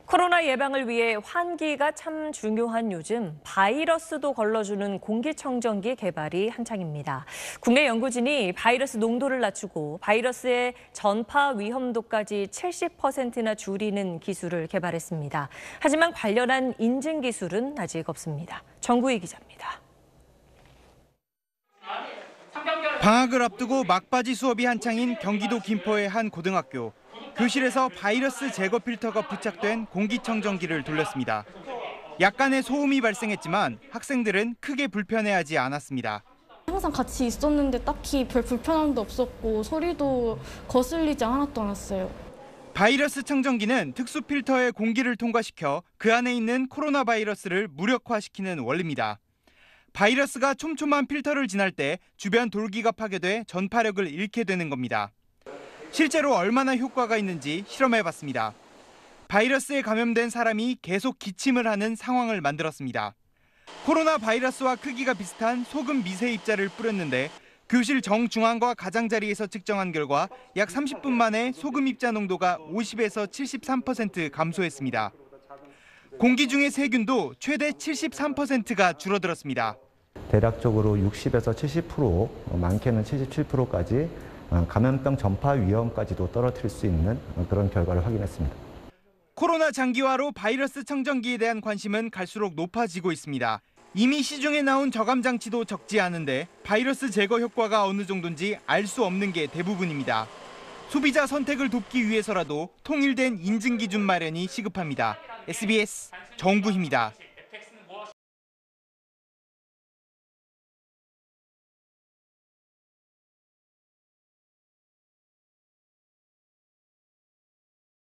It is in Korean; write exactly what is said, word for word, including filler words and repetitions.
코로나 예방을 위해 환기가 참 중요한 요즘 바이러스도 걸러주는 공기청정기 개발이 한창입니다. 국내 연구진이 바이러스 농도를 낮추고 바이러스의 전파 위험도까지 칠십 퍼센트나 줄이는 기술을 개발했습니다. 하지만 관련한 인증 기술은 아직 없습니다. 정구희 기자입니다. 방학을 앞두고 막바지 수업이 한창인 경기도 김포의 한 고등학교. 교실에서 바이러스 제거 필터가 부착된 공기청정기를 돌렸습니다. 약간의 소음이 발생했지만 학생들은 크게 불편해하지 않았습니다. 항상 같이 있었는데 딱히 별 불편함도 없었고 소리도 거슬리지 않았던 것 같아요. 바이러스 청정기는 특수 필터에 공기를 통과시켜 그 안에 있는 코로나 바이러스를 무력화시키는 원리입니다. 바이러스가 촘촘한 필터를 지날 때 주변 돌기가 파괴돼 전파력을 잃게 되는 겁니다. 실제로 얼마나 효과가 있는지 실험해봤습니다. 바이러스에 감염된 사람이 계속 기침을 하는 상황을 만들었습니다. 코로나 바이러스와 크기가 비슷한 소금 미세 입자를 뿌렸는데 교실 정중앙과 가장자리에서 측정한 결과 약 삼십 분 만에 소금 입자 농도가 오십에서 칠십삼 퍼센트 감소했습니다. 공기 중의 세균도 최대 칠십삼 퍼센트가 줄어들었습니다. 대략적으로 육십에서 칠십 퍼센트, 많게는 칠십칠 퍼센트까지 감염병 전파 위험까지도 떨어뜨릴 수 있는 그런 결과를 확인했습니다. 코로나 장기화로 바이러스 청정기에 대한 관심은 갈수록 높아지고 있습니다. 이미 시중에 나온 저감 장치도 적지 않은데 바이러스 제거 효과가 어느 정도인지 알 수 없는 게 대부분입니다. 소비자 선택을 돕기 위해서라도 통일된 인증 기준 마련이 시급합니다. 에스비에스 정구희입니다.